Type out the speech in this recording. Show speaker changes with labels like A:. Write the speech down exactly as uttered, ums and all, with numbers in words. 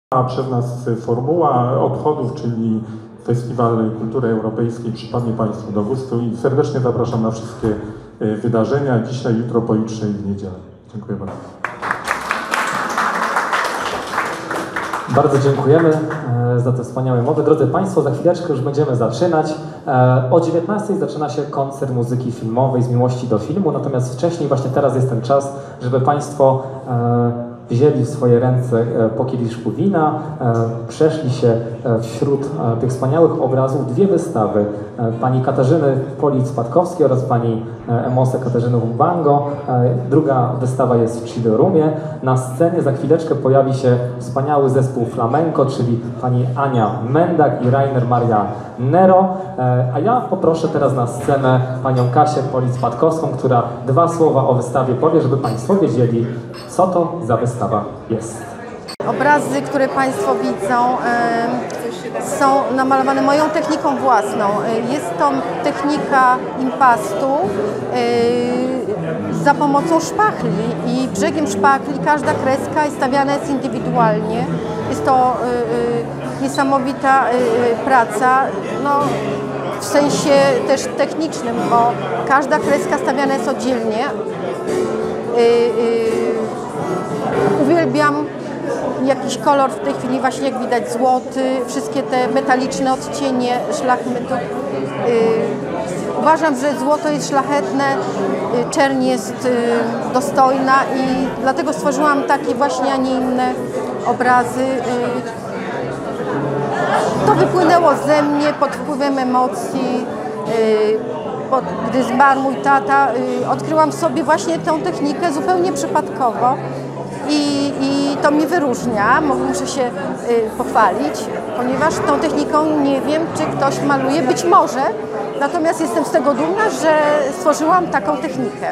A: A przez nas formuła obchodów, czyli Festiwal Kultury Europejskiej, przypadnie Państwu do gustu i serdecznie zapraszam na wszystkie wydarzenia dzisiaj, jutro, pojutrze i w niedzielę. Dziękuję bardzo.
B: Bardzo dziękujemy za te wspaniałe mowy. Drodzy Państwo, za chwileczkę już będziemy zaczynać. O dziewiętnastej zaczyna się koncert muzyki filmowej z miłości do filmu, natomiast wcześniej, właśnie teraz jest ten czas, żeby Państwo wzięli w swoje ręce po kieliszku wina, przeszli się wśród tych wspaniałych obrazów dwie wystawy pani Katarzyny Polic-Patkowskiej oraz pani Emose Katarzyny Humbango. Druga wystawa jest w Chillorumie. Na scenie za chwileczkę pojawi się wspaniały zespół flamenco, czyli pani Ania Mendak i Rainer Maria Nero. A ja poproszę teraz na scenę panią Kasię Polic-Patkowską, która dwa słowa o wystawie powie, żeby Państwo wiedzieli, co to za wystawa jest.
C: Obrazy, które Państwo widzą, są namalowane moją techniką własną. Jest to technika impastu za pomocą szpachli i brzegiem szpachli każda kreska jest stawiana jest indywidualnie. Jest to niesamowita praca, no, w sensie też technicznym, bo każda kreska stawiana jest oddzielnie. Uwielbiam jakiś kolor w tej chwili, właśnie jak widać złoty, wszystkie te metaliczne odcienie szlachmetów. Uważam, że złoto jest szlachetne, czerń jest dostojna i dlatego stworzyłam takie właśnie, a nie inne obrazy. To wypłynęło ze mnie pod wpływem emocji. Pod, gdy zmarł mój tata, odkryłam sobie właśnie tę technikę zupełnie przypadkowo. I, I to mnie wyróżnia, muszę się y, pochwalić, ponieważ tą techniką nie wiem, czy ktoś maluje, być może, natomiast jestem z tego dumna, że stworzyłam taką technikę.